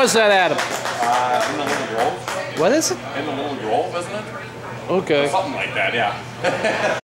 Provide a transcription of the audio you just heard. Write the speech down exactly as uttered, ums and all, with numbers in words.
is that, Adam? Uh, in the Little Grove. What is it? In the Little Grove, isn't it? Okay. Or something like that, yeah.